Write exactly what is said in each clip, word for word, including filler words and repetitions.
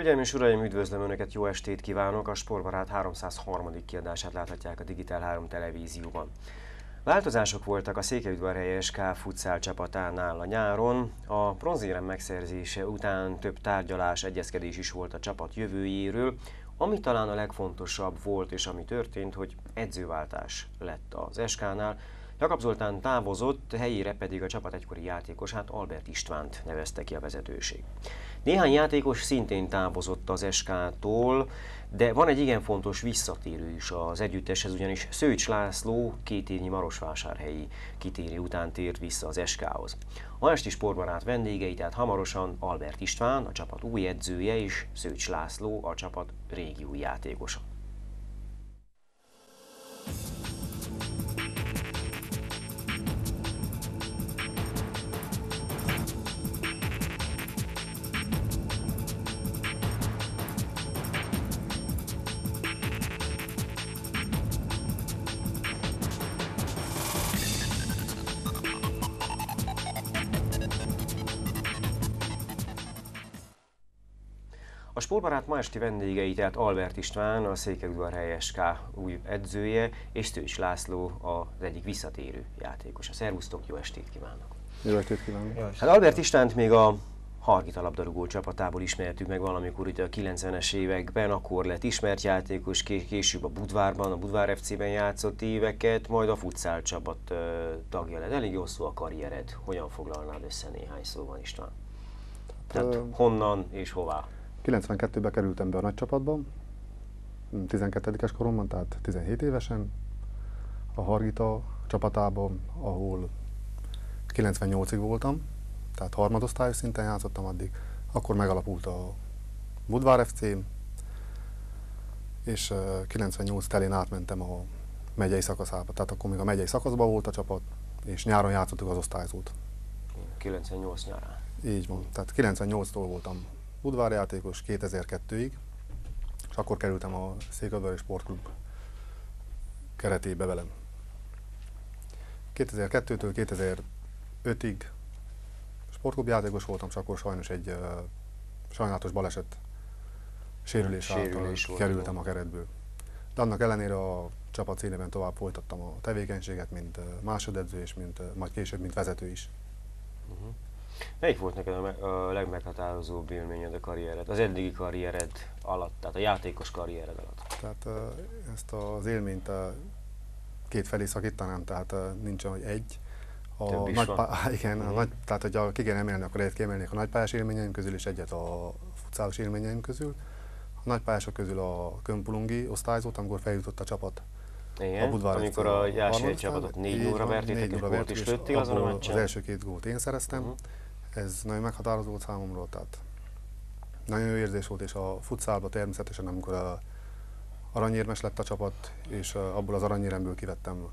Hölgyeim és uraim, üdvözlöm Önöket, jó estét kívánok! A Sportbarát háromszázharmadik kiadását láthatják a Digitál három televízióban. Változások voltak a Székelyudvarhelyi es ká futszál csapatánál a nyáron. A bronzérem megszerzése után több tárgyalás, egyezkedés is volt a csapat jövőjéről. Ami talán a legfontosabb volt és ami történt, hogy edzőváltás lett az es ká-nál. Jakab Zoltán távozott, helyére pedig a csapat egykori játékosát, Albert Istvánt nevezte ki a vezetőség. Néhány játékos szintén távozott az es ká-tól, de van egy igen fontos visszatérő is az együtteshez, ugyanis Szőcs László két évnyi marosvásárhelyi kitérő után tért vissza az es ká-hoz. A esti Sportbarát vendégei, tehát hamarosan Albert István, a csapat új edzője, és Szőcs László, a csapat régi új játékosa. A Sportbarát ma esti vendégei, tehát Albert István, a Székelyudvarhelyi es ká új edzője, és Szőcs László az egyik visszatérő játékosa. Szervusztok, jó estét kívánok! Jó estét kívánok! Hát Albert Istvánt még a Hargita labdarúgó csapatából ismertük meg valamikor ugye a kilencvenes években, akkor lett ismert játékos, később a Budvárban, a Budvár ef cé-ben játszott éveket, majd a futszál csapat tagja lett. Elég hosszú a karriered. Hogyan foglalnád össze néhány szóban, István? Tehát uh, honnan és hová? kilencvenkettőben kerültem be a nagy csapatba, tizenkettős koromban, tehát tizenhét évesen, a Hargita csapatában, ahol kilencvennyolcig voltam, tehát harmadosztályos szinten játszottam addig. Akkor megalapult a Budvár ef cé, és kilencvennyolc telén átmentem a megyei szakaszába, tehát akkor még a megyei szakaszban volt a csapat, és nyáron játszottuk az osztályzót. kilencvennyolc nyárán. Így van, tehát kilencvennyolctól voltam Budvár játékos kétezer-kettőig, és akkor kerültem a Székelyudvarhelyi Sportklub keretébe velem. kétezer-kettőtől kétezer-ötig sportklub játékos voltam, és akkor sajnos egy uh, sajnálatos baleset sérülés által kerültem a keretből. De annak ellenére a csapat színében tovább folytattam a tevékenységet, mint uh, másodedző, és mint, uh, majd később, mint vezető is. Uh-huh. Melyik volt neked a legmeghatározóbb élményed a karriered, az eddigi karriered alatt, tehát a játékos karriered alatt? Tehát ezt az élményt két felé szakítanám, tehát nincs hogy egy. A nagy pá- igen, uh-huh. a nagy, tehát hogyha ki kell emelni, akkor egyet kiemelnék a nagypályás élményeim közül, és egyet a futszálos élményeim közül. A nagypályások közül a Könpulungi osztályzót, amikor feljutott a csapat. Igen, a Budvár amikor a Jászai csapatot négy nulla vertétek, és gólt is lőttél azon a meccsen? Az első két gólt én szereztem. Uh-huh. Ez nagyon meghatározó volt számomra, tehát nagyon jó érzés volt, és a futszálban természetesen, amikor a aranyérmes lett a csapat, és abból az aranyéremből kivettem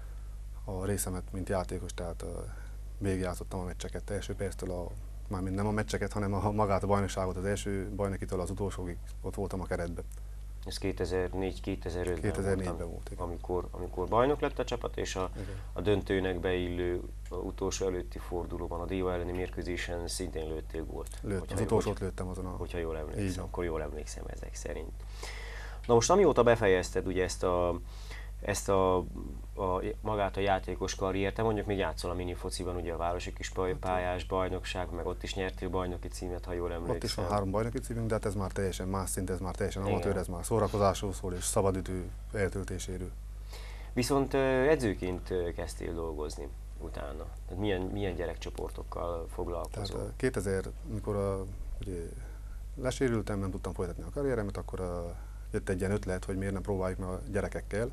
a részemet, mint játékos, tehát végigjátszottam a meccseket első perctől, a, mármint nem a meccseket, hanem a magát a bajnokságot, az első bajnokitől az utolsóig ott voltam a keretben. Ez kétezer-négy kétezer-ötben kétezer-négyben volt, igen. Amikor, amikor bajnok lett a csapat, és a, a döntőnek beillő utolsó előtti fordulóban, a Dió elleni mérkőzésen szintén lőttél gólt. Lőtt, az utolsót lőttem azon a... Hogyha jól emlékszem, akkor jól emlékszem ezek szerint. Na most amióta befejezted ugye ezt a, ezt a, a magát a játékos karriert, te mondjuk még játszol a minifociban, ugye a városi kis pályás bajnokság, meg ott is nyertél bajnoki címet, ha jól emlékszem. Ott is van három bajnoki címünk, de hát ez már teljesen más szint, ez már teljesen amatőr, ez már szórakozásról szól és szabadidő eltöltéséről. Viszont edzőként kezdtél dolgozni utána. Tehát milyen, milyen gyerekcsoportokkal foglalkozol? Tehát kétezer, mikor a, ugye, lesérültem, nem tudtam folytatni a karrieremet, akkor a, jött egy ilyen ötlet, hogy miért nem próbáljuk meg a gyerekekkel.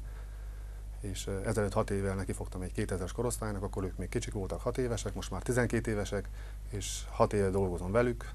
És ezelőtt hat évvel nekifogtam egy kétezres korosztálynak, akkor ők még kicsik voltak, hat évesek, most már tizenkét évesek, és hat éve dolgozom velük.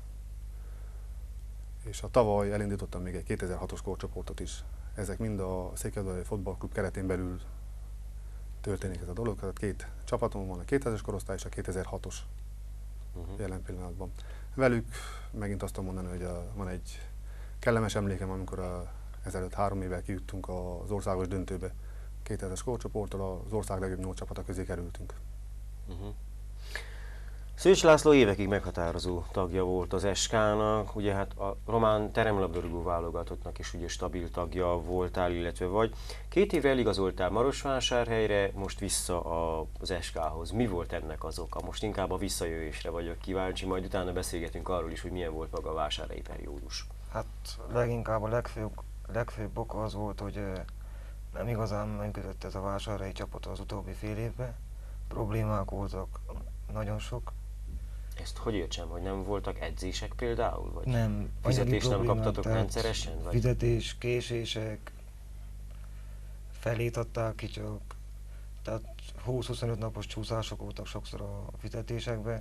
És a tavaly elindítottam még egy kétezer-hatos korcsoportot is. Ezek mind a Székelyudvarhelyi Futballklub keretén belül történik ez a dolog. Tehát két csapatom van, a kétezres korosztály és a kétezer-hatos uh-huh. jelen pillanatban. Velük megint azt tudom mondani, hogy a, van egy kellemes emlékem, amikor a, ezelőtt három évvel kijuttunk az országos döntőbe. kétezres korcsoporttal az ország legjobb nyolc csapata közé kerültünk. Uh-huh. Szőcs László évekig meghatározó tagja volt az es ká-nak, ugye hát a román teremlabdarúgó válogatottnak is ugye stabil tagja voltál, illetve vagy. Két évre eligazoltál Marosvásárhelyre, most vissza az es ká-hoz. Mi volt ennek az oka? Most inkább a visszajöésre vagyok kíváncsi, majd utána beszélgetünk arról is, hogy milyen volt maga a vásárhelyi periódus. Hát leginkább a legfőbb, legfőbb oka az volt, hogy nem igazán működött ez a vásárhelyi csapat az utóbbi fél évben. Problémák voltak, nagyon sok. Ezt hogy értsem, hogy nem voltak edzések például? Vagy Nem. fizetést nem kaptatok rendszeresen? Vagy? Fizetés, késések, felét adták ki csak. Tehát húsz-huszonöt napos csúszások voltak sokszor a fizetésekbe.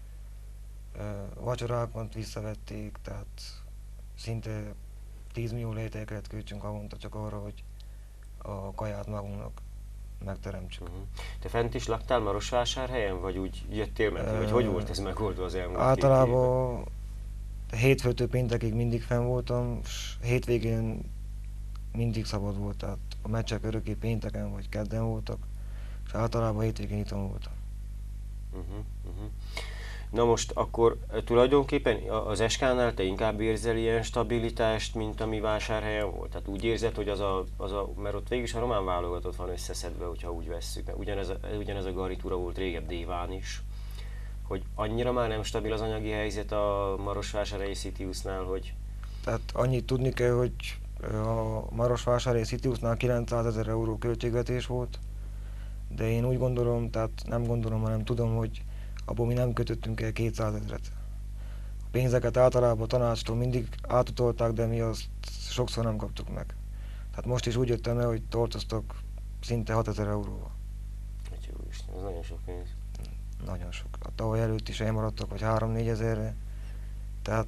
Vacsorákat visszavették, tehát szinte tíz millió lejteket költsünk havonta csak arra, hogy a kaját magunknak megteremtsük. Uh-huh. Te fent is laktál Marosvásárhelyen, vagy úgy jöttél menni, vagy hogy volt ez megoldva az elmúlt Általában hétfőtől péntekig mindig fenn voltam, és hétvégén mindig szabad volt, tehát a meccsek örökké pénteken vagy kedden voltak, és általában hétvégén itthon voltam. Uh-huh, uh-huh. Na most akkor tulajdonképpen az es ká-nál te inkább érzel ilyen stabilitást, mint ami Vásárhelyen volt? Tehát úgy érzed, hogy az a, az a mert ott végig is a román válogatott van összeszedve, hogyha úgy vesszük, mert ugyanez a, ugyanez a garnitúra volt régebb Déván is, hogy annyira már nem stabil az anyagi helyzet a Marosvásárhelyi Citiusnál, hogy... Tehát annyit tudni kell, hogy a Marosvásárhelyi Citiusnál kilencszázezer euró költségvetés volt, de én úgy gondolom, tehát nem gondolom, hanem tudom, hogy abból mi nem kötöttünk el kétszázezret. A pénzeket általában a tanácstól mindig átutolták, de mi azt sokszor nem kaptuk meg. Tehát most is úgy jöttem le, hogy tartoztak szinte hatezer euróval. Hát jó Isten, ez nagyon sok pénz. Nagyon sok. A tavaly előtt is elmaradtak, vagy három-négyezerre. Tehát...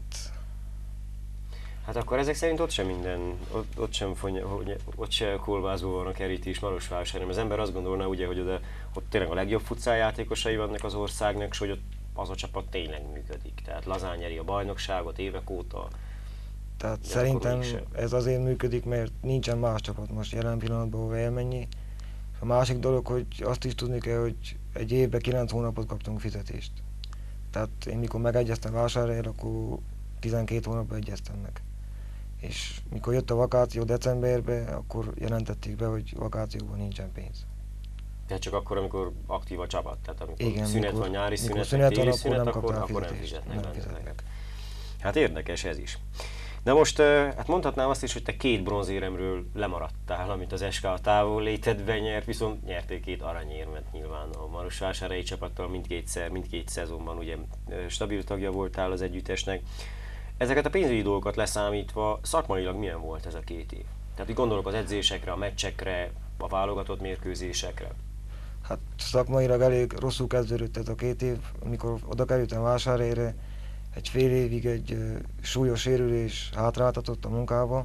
Hát akkor ezek szerint ott sem minden, ott, ott sem fonya, ott se kolbászból van a kerítés Marosvásárhelyen. Az ember azt gondolná ugye, hogy oda, ott tényleg a legjobb futszáljátékosai vannak az országnak, és hogy ott az a csapat tényleg működik. Tehát lazán nyeri a bajnokságot évek óta. Tehát szerintem ez azért működik, mert nincsen más csapat most jelen pillanatban, ahol elmenni. A másik dolog, hogy azt is tudni kell, hogy egy évben kilenc hónapot kaptunk fizetést. Tehát én mikor megegyeztem Vásárhelyen, akkor tizenkét hónapban egyeztem meg. És mikor jött a vakáció decemberben, akkor jelentették be, hogy vakációban nincsen pénz. Tehát csak akkor, amikor aktív a csapat, tehát amikor igen, szünet mikor, van, nyári szünet, szünet téli van, szünet, akkor nem, akkor, akkor, akkor nem fizetnek nem fizetnek. Hát érdekes ez is. Na most, hát mondhatnám azt is, hogy te két bronzéremről lemaradtál, amit az es ká a távol létedben nyert, viszont nyertél két aranyérmet nyilván a Marosvásárhelyi csapattal mindkétszer, mindkét szezonban ugye stabil tagja voltál az együttesnek. Ezeket a pénzügyi dolgokat leszámítva szakmailag milyen volt ez a két év? Tehát így gondolok az edzésekre, a meccsekre, a válogatott mérkőzésekre. Hát szakmailag elég rosszul kezdődött ez a két év, amikor oda kerültem Vásárhelyre, egy fél évig egy uh, súlyos sérülés hátráltatott a munkába,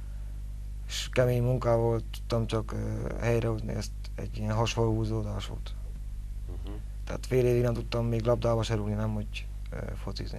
és kemény munkával tudtam csak uh, helyrehozni ezt, egy ilyen hasfalhúzódás volt. Uh-huh. Tehát fél évig nem tudtam még labdába se rúgni, nem hogy uh, focizni.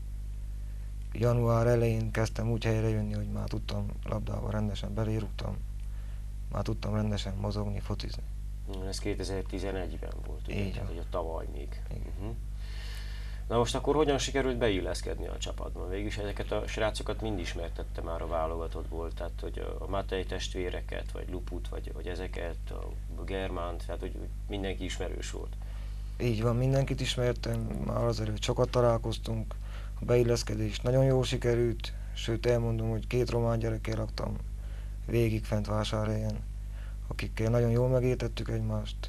Január elején kezdtem úgy helyre jönni, hogy már tudtam labdába rendesen belérúgtam, már tudtam rendesen mozogni, focizni. Ez kétezer-tizenegyben volt, ugye? Így Tehát, hogy a tavaly még. Uh-huh. Na most akkor hogyan sikerült beilleszkedni a csapatban? Végülis ezeket a srácokat mind ismertette már a válogatottból, tehát hogy a Matej testvéreket, vagy Luput, vagy, vagy ezeket, a Germánt, tehát hogy mindenki ismerős volt. Így van, mindenkit ismertem, már azért sokat találkoztunk, a beilleszkedés nagyon jól sikerült, sőt elmondom, hogy két román gyerekkel laktam végig fent Vásárhelyen, akikkel nagyon jól megértettük egymást,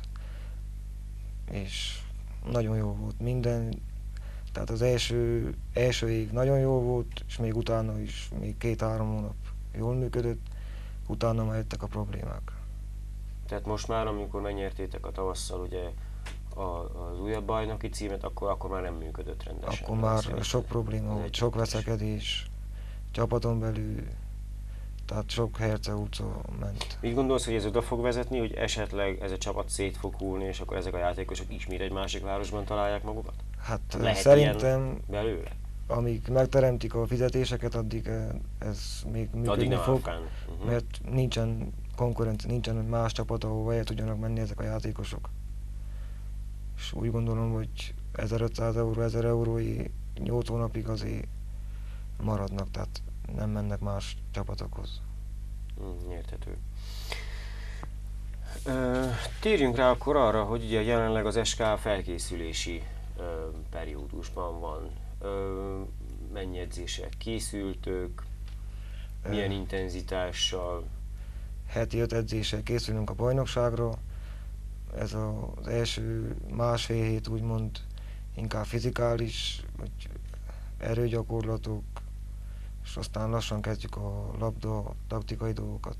és nagyon jó volt minden. Tehát az első, első év nagyon jó volt, és még utána is, még két-három hónap jól működött, utána már jöttek a problémák. Tehát most már, amikor megnyertétek a tavasszal ugye a, az újabb bajnoki címet, akkor, akkor már nem működött rendesen. Akkor már sok probléma volt, sok veszekedés, csapaton belül, tehát sok herceúcó ment. Így gondolsz, hogy ez oda fog vezetni, hogy esetleg ez a csapat szét fog hullni, és akkor ezek a játékosok ismét egy másik városban találják magukat? Hát lehet szerintem, belőle? amíg megteremtik a fizetéseket, addig ez még működni fog, uh-huh. mert nincsen konkurencia, nincsen más csapat, ahova el tudjanak menni ezek a játékosok. És úgy gondolom, hogy ezerötszáz euró, ezer eurói nyolc hónapig azért maradnak, tehát nem mennek más csapatokhoz. Mm, érthető. Ö, térjünk rá akkor arra, hogy ugye jelenleg az es ká felkészülési ö, periódusban van. Ö, mennyi edzések készültök, milyen Ö, intenzitással? Heti öt edzéssel készülünk a bajnokságra. Ez az első másfél hét úgymond inkább fizikális, vagy erőgyakorlatok, és aztán lassan kezdjük a labda taktikai dolgokat.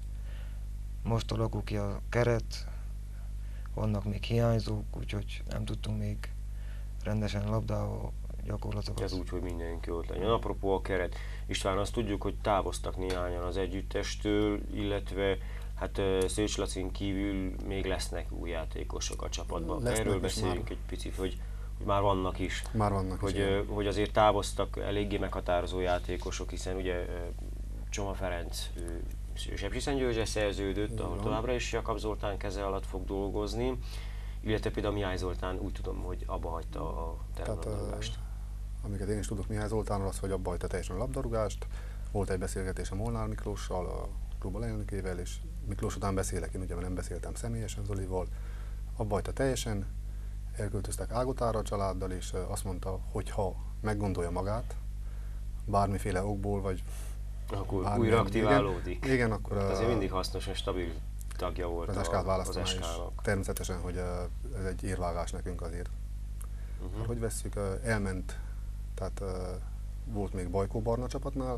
Most alakul ki a keret, vannak még hiányzók, úgyhogy nem tudtunk még rendesen labdával gyakorlatokat. Ez úgy, hogy mindenki ott legyen. Apropó a keret, István, azt tudjuk, hogy távoztak néhányan az együttestől, illetve hát Szőcs Lacin kívül még lesznek új játékosok a csapatban. Lesznek Erről is beszéljünk már. egy picit, hogy, hogy már vannak is. Már vannak hogy, is, igen. hogy azért távoztak eléggé meghatározó játékosok, hiszen ugye Csoma Ferenc Sepsiszentgyörgyre szerződött, ahol továbbra is Jakab Zoltán keze alatt fog dolgozni, illetve például Mihály Zoltán úgy tudom, hogy abba hagyta a teremlabdarúgást. Amiket én is tudok Mihály Zoltánról, az, hogy abba hagyta teljesen a labdarúgást. Volt egy beszélgetés a Molnár Miklóssal, a klub alelnökével, és Miklós után beszélek, én ugye nem beszéltem személyesen Zolival. Abba hagyta teljesen, elköltöztek Ágotára a családdal, és azt mondta, hogy ha meggondolja magát, bármiféle okból, vagy Akkor bármilyen- újra aktiválódik. Igen, igen, akkor Hát a- azért mindig hasznos, és stabil tagja volt az a- es ká-t az választaná, és es ká-nak. természetesen, hogy uh, ez egy érvágás nekünk azért. Uh-huh. Hát, hogy vesszük, uh, elment, tehát uh, volt még Bajkó Barna csapatnál,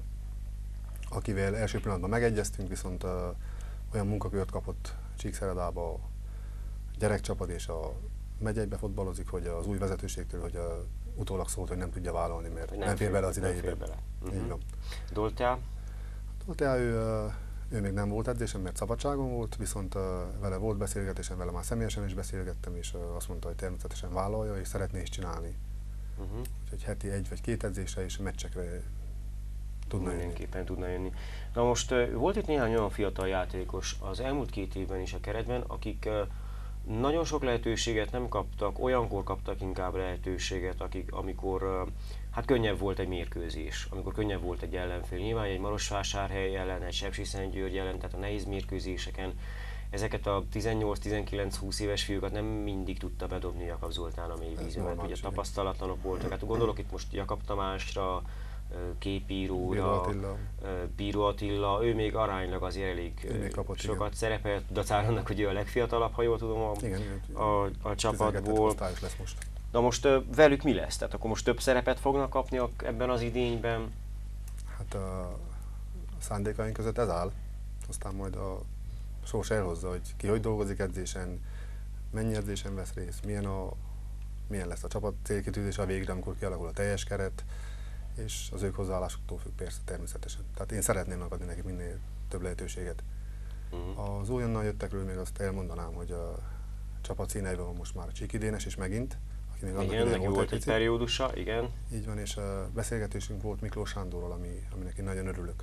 akivel első pillanatban megegyeztünk, viszont uh, olyan munkakört kapott Csíkszeredába a gyerekcsapat és a megyeibe fotballozik, hogy az új vezetőségtől, hogy uh, utólag szólt, hogy nem tudja vállalni, mert nem, nem fér bele az nem idejébe. fér bele. Így Uh-huh. van. Doltál? Doltál, ő, uh, ő még nem volt edzésen, mert szabadságon volt, viszont uh, vele volt beszélgetésem, vele már személyesen is beszélgettem, és uh, azt mondta, hogy természetesen vállalja, és szeretné is csinálni. Uh-huh. Úgyhogy heti egy vagy két edzésre és meccsekre tudna jönni. Mindenképpen tudna jönni. Na most uh, volt itt néhány olyan fiatal játékos az elmúlt két évben is a keretben, akik uh, nagyon sok lehetőséget nem kaptak, olyankor kaptak inkább lehetőséget, akik, amikor uh, hát könnyebb volt egy mérkőzés, amikor könnyebb volt egy ellenfél. Nyilván egy Marosvásárhely ellen, egy Sepsiszentgyörgy ellen, tehát a nehéz mérkőzéseken ezeket a tizennyolc-tizenkilenc-húsz éves fiúkat nem mindig tudta bedobni Jakab Zoltán a mélyvízbe, mert ugye normális, igen. tapasztalatlanok voltak. Hát gondolok itt most Jakab Tamásra, képíróra, Bíró Attila. Bíró Attila, ő még aránylag azért elég Ő még kapott, sokat igen. szerepelt, dacára annak, hogy ő a legfiatalabb, ha jól tudom, a, Igen, igen, a, a tizenkettő csapatból. osztályos lesz most. Na most ö, velük mi lesz? Tehát akkor most több szerepet fognak kapni a- ebben az idényben? Hát a szándékaink között ez áll, aztán majd a sors elhozza, hogy ki hogy dolgozik edzésen, mennyi edzésen vesz részt, milyen, a, milyen lesz a csapat célkitűzése a végre, amikor kialakul a teljes keret, és az ők hozzáállásuktól függ persze természetesen. Tehát én szeretném megadni nekik minél több lehetőséget. Uh-huh. Az újonnan jöttekről még azt elmondanám, hogy a csapat színeiben van most már a Csiki Dénes is megint, aki még annak Igen, idején neki volt egy picit. periódusa, igen. Így van, és uh, beszélgetésünk volt Miklós Sándorral, ami, aminek én nagyon örülök.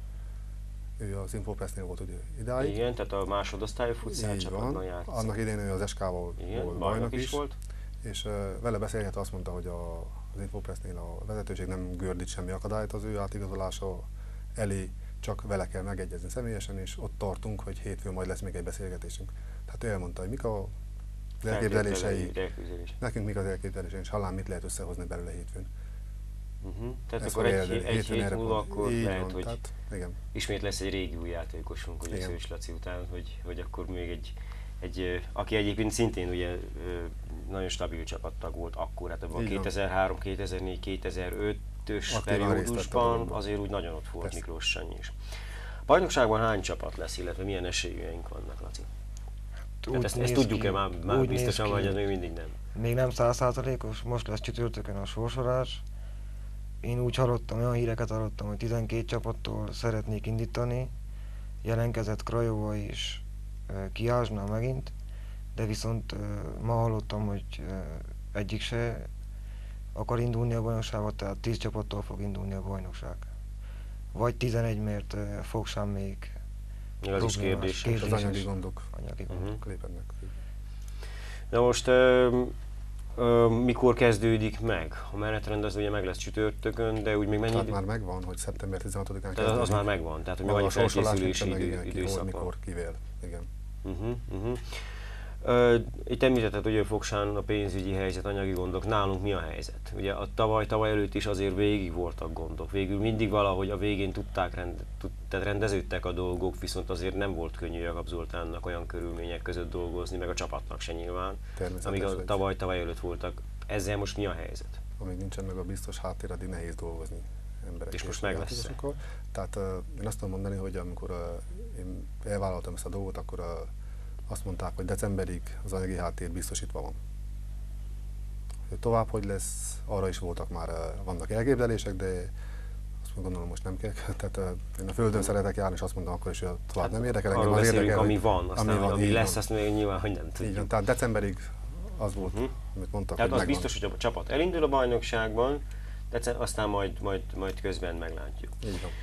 Ő az Infopressnél volt ugye idáig. Igen, tehát a másodosztályú futsal Így csapatban van. játszott. Annak idején ő az es ká-val Igen, volt bajnok is volt. és uh, vele beszélgetve azt mondta, hogy a, az Infopressnél a vezetőség nem gördít semmi akadályt az ő átigazolása elé, csak vele kell megegyezni személyesen, és ott tartunk, hogy hétfőn majd lesz még egy beszélgetésünk. Tehát ő elmondta, hogy mik a az elképzelései, Elképzelései. nekünk mik az elképzelései, és hallám mit lehet összehozni belőle hétfőn. Uh-huh. Tehát Ez akkor fog egy, eljönni. egy Hétfőn hét erre múlva pont. akkor Így lehet, van, hogy tehát, igen. ismét lesz egy régi új játékosunk, ugye Igen. Szőcs Laci után, hogy, hogy akkor még egy, egy, ö, aki egyébként szintén ugye ö, nagyon stabil csapattag volt akkor, hát abban a Így van. kétezer-három, kétezer-négy, kétezer-ötös Aktívan részt vett a periódusban dologban. azért úgy nagyon ott volt Persze. Miklós Sanyi is. A bajnokságban hány csapat lesz, illetve milyen esélyeink vannak, Laci? Tehát ezt, ezt néz tudjuk-e ki- már, már úgy biztosan, néz vagy ki, ez még mindig nem? Még nem száz százalékos, most lesz csütörtökön a sorsolás. Én úgy hallottam, olyan híreket hallottam, hogy tizenkét csapattól szeretnék indítani. Jelenkezett Krajova és e, Kiázsna megint, de viszont e, ma hallottam, hogy e, egyik se akar indulni a bajnokságot, tehát tíz csapattól fog indulni a bajnokság. Vagy tizenegy, mert e, Fogsán még Még az is problémás, kérdés. kérdéses Az anyagi gondok anyagi Mhm. gondok. lépednek. Na most ö, Ö, mikor kezdődik meg? A menetrend az ugye meg lesz csütörtökön, de úgy még mennyi... Tehát már megvan, hogy szeptember tizenhatodikán kezdődik. kezdődik. Az már megvan, tehát hogy mi Maga vagy a sorsolás felkészülési nincsen meg, idő, igen, ki hol, időszak mikor, van. kivél. Igen. Uh-huh, uh-huh. Uh, itt említetted, hogy Fogsán a pénzügyi helyzet, anyagi gondok, nálunk mi a helyzet? Ugye a tavaly, tavaly előtt is azért végig voltak gondok, végül mindig valahogy a végén tudták, rend, tud, tehát rendeződtek a dolgok, viszont azért nem volt könnyű Jakab Zoltánnak olyan körülmények között dolgozni, meg a csapatnak se nyilván, amíg a tavaly, tavaly előtt voltak. Ezzel most mi a helyzet? Amíg nincsen meg a biztos háttér, addig nehéz dolgozni emberek. És most meg lesz. Tehát uh, én azt tudom mondani, hogy amikor uh, én elvállaltam ezt a dolgot, akkor uh, azt mondták, hogy decemberig az anyagi háttér biztosítva van. Hogy tovább hogy lesz, arra is voltak már, uh, vannak elképzelések, de azt gondolom most nem kell. Tehát uh, én a földön szeretek járni, és azt mondom akkor is, hogy tovább hát nem érdekel. Arról az beszélünk, érdekel, ami van, aztán ami, van, ami lesz, van. Azt még nyilván, hogy nem tudjuk. Így van, tehát decemberig az volt, uh-huh. amit mondtak, tehát hogy az megvan. biztos, hogy a csapat elindul a bajnokságban, de aztán majd, majd, majd közben meglátjuk. Így van.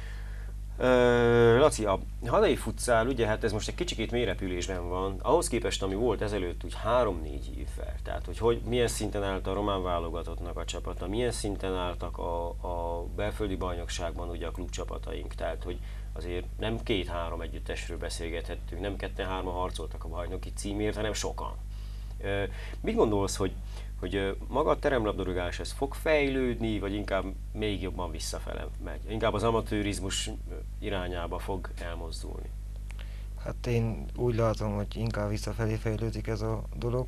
Uh, Laci, a hazai futszál, ugye hát ez most egy kicsikét mélyrepülésben van, ahhoz képest, ami volt ezelőtt úgy három-négy évvel, tehát hogy, hogy milyen szinten állt a román válogatottnak a csapata, milyen szinten álltak a, a belföldi bajnokságban ugye a klubcsapataink, tehát hogy azért nem két-három együttesről beszélgethettünk, nem ketten-hárman harcoltak a bajnoki címért, hanem sokan. Uh, mit gondolsz, hogy hogy maga a teremlabdarúgás ez fog fejlődni, vagy inkább még jobban visszafele megy? Inkább az amatőrizmus irányába fog elmozdulni? Hát én úgy látom, hogy inkább visszafelé fejlődik ez a dolog.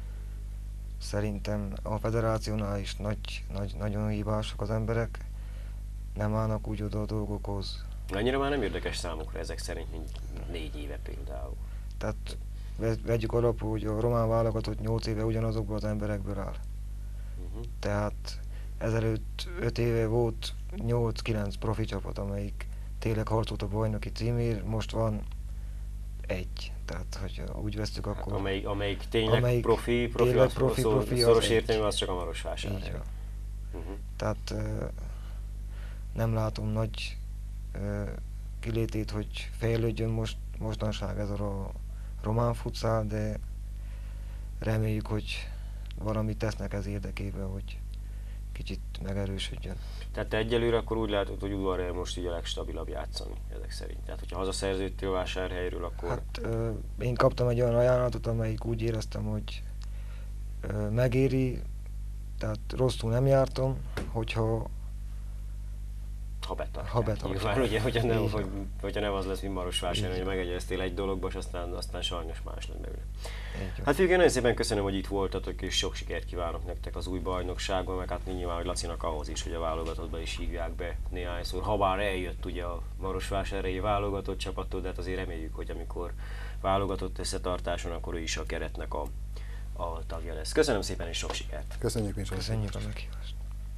Szerintem a federációnál is nagy, nagy, nagyon hibások az emberek, nem állnak úgy oda a dolgokhoz. Annyira már nem érdekes számukra ezek szerint, mint négy éve például. Tehát vegyük alapul, hogy a román válogatott nyolc éve ugyanazokból az emberekből áll. Uh-huh. Tehát ezelőtt öt éve volt nyolc-kilenc profi csapat, amelyik tényleg harcolt a bajnoki címért, most van egy. Tehát, hogy úgy vesztük, akkor... Hát, amelyik, amelyik tényleg amelyik profi, profi, tényleg az, profi, szor, profi szoros az értelmű, az csak a Marosvásárhely. Így van. Uh-huh. Tehát uh, nem látom nagy uh, kilétét, hogy fejlődjön most, mostanság ez a román futszál, de reméljük, hogy valamit tesznek ez érdekében, hogy kicsit megerősödjön. Tehát te egyelőre akkor úgy látod, hogy udvarhely most így a legstabilabb játszani ezek szerint. Tehát, hogyha hazaszerződtél Vásárhelyről, akkor... Hát ö, én kaptam egy olyan ajánlatot, amelyik úgy éreztem, hogy ö, megéri, tehát rosszul nem jártam, hogyha Ha betartják. Ha betartják. Nyilván, ugye, hogyha nem, hogy, hogyha nem az lesz, mint Marosvásárhelyen, hogy megegyeztél egy dologba, és aztán, aztán sajnos más lett belőle. Hát fiúk, én nagyon szépen köszönöm, hogy itt voltatok, és sok sikert kívánok nektek az új bajnokságban, meg hát nyilván, hogy Lacinak ahhoz is, hogy a válogatottba is hívják be néhányszor. Ha bár eljött ugye a Marosvásárhelyi válogatott csapattól, de hát azért reméljük, hogy amikor válogatott összetartáson, akkor ő is a keretnek a, a tagja lesz. Köszönöm szépen, és sok sikert! Köszönjük, mi Köszönjük a meghívást!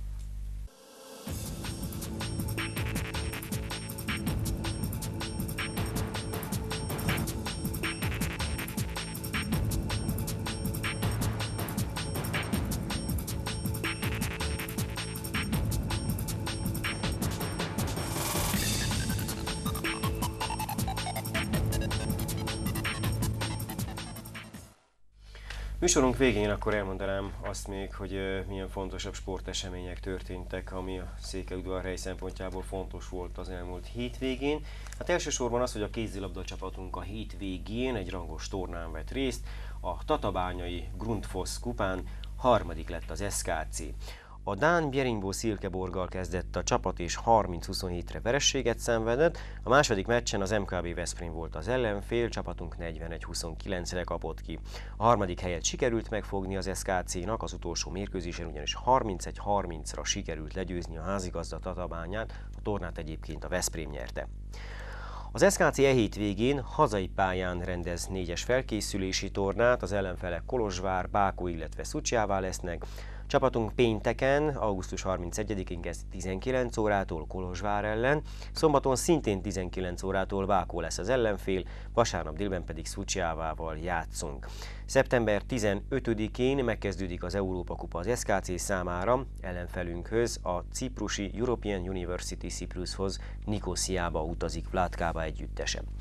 Műsorunk végén akkor elmondanám azt még, hogy uh, milyen fontosabb sportesemények történtek, ami a Székelyudvarhely szempontjából fontos volt az elmúlt hétvégén. Hát elsősorban az, hogy a kézilabda csapatunk a hétvégén egy rangos tornán vett részt, a tatabányai Grundfos kupán harmadik lett az es ká cé. A dán Bjeringbó Silkeborggal kezdett a csapat és harminc-huszonhétre vereséget szenvedett, a második meccsen az em ká bé Veszprém volt az ellenfél, csapatunk negyvenegy-huszonkilencre kapott ki. A harmadik helyet sikerült megfogni az es ká cé-nak, az utolsó mérkőzésen ugyanis harmincegy-harmincra sikerült legyőzni a házigazda Tatabányát, a tornát egyébként a Veszprém nyerte. Az es ká cé e hétvégén hazai pályán rendez négyes felkészülési tornát, az ellenfelek Kolozsvár, Bákó, illetve Szucsjává lesznek. Csapatunk pénteken, augusztus harmincegyedikén kezd tizenkilenc órától Kolozsvár ellen, szombaton szintén tizenkilenc órától Bákó lesz az ellenfél, vasárnap délben pedig Szucsjávával játszunk. Szeptember tizenötödikén megkezdődik az Európa Kupa az es ká cé számára, ellenfelünkhöz, a ciprusi European University Cyprushoz, Nikosziába utazik Vládkába együttese.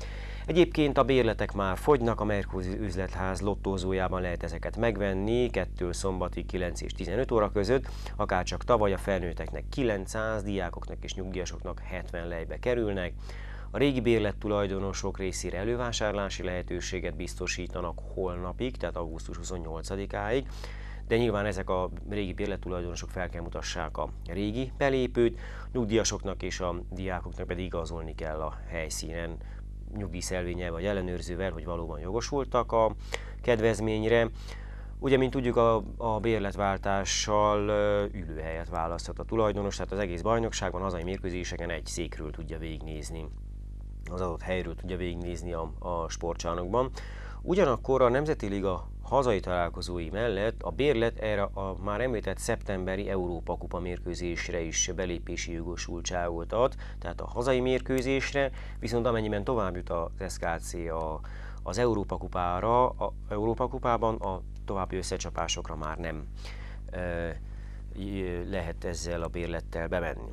Egyébként a bérletek már fogynak, a Merkur üzletház lottózójában lehet ezeket megvenni, kettől szombatig kilenc és tizenöt óra között, akárcsak tavaly a felnőtteknek kilencszáz, diákoknak és nyugdíjasoknak hetven lejbe kerülnek. A régi bérlet tulajdonosok részére elővásárlási lehetőséget biztosítanak holnapig, tehát augusztus huszonnyolcadikáig, de nyilván ezek a régi bérlettulajdonosok fel kell mutassák a régi belépőt, nyugdíjasoknak és a diákoknak pedig igazolni kell a helyszínen nyugdíjszelvénnyel vagy ellenőrzővel, hogy valóban jogosultak a kedvezményre. Ugye, mint tudjuk, a, a bérletváltással ülőhelyet választhat a tulajdonos, tehát az egész bajnokságban, hazai mérkőzéseken egy székről tudja végignézni, az adott helyről tudja végignézni a, a sportcsarnokban. Ugyanakkor a Nemzeti Liga hazai találkozói mellett a bérlet erre a már említett szeptemberi Európa-kupa mérkőzésre is belépési jogosultságot ad, tehát a hazai mérkőzésre, viszont amennyiben tovább jut az es ká cé a, az Európa-kupára, a Európa-kupában a további összecsapásokra már nem e, lehet ezzel a bérlettel bemenni.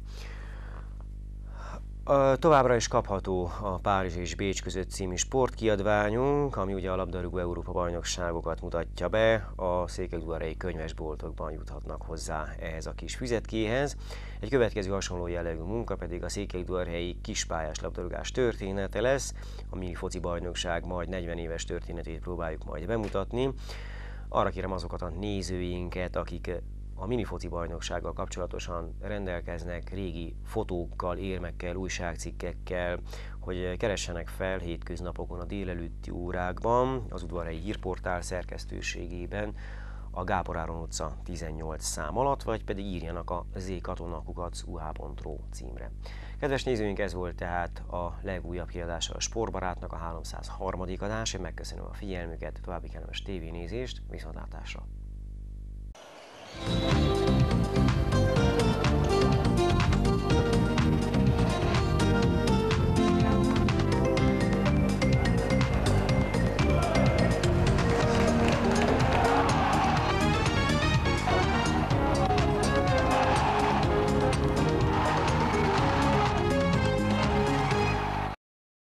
Továbbra is kapható a Párizs és Bécs között című sportkiadványunk, ami ugye a labdarúgó Európa bajnokságokat mutatja be, a székelyudvarhelyi könyvesboltokban juthatnak hozzá ehhez a kis füzetkéhez. Egy következő hasonló jellegű munka pedig a székelyudvarhelyi kispályás labdarúgás története lesz, a mini foci bajnokság majd negyven éves történetét próbáljuk majd bemutatni. Arra kérem azokat a nézőinket, akik a minifoci bajnoksággal kapcsolatosan rendelkeznek régi fotókkal, érmekkel, újságcikkekkel, hogy keressenek fel hétköznapokon a délelőtti órákban az Udvarhelyi Hírportál szerkesztőségében a Gábor Áron utca tizennyolc szám alatt, vagy pedig írjanak a zkatonakukac u h pont r o címre. Kedves nézőink, ez volt tehát a legújabb kiadása a Sportbarátnak, a háromszázharmadik adás. Én megköszönöm a figyelmüket, további kellemes tévénézést, viszontlátásra!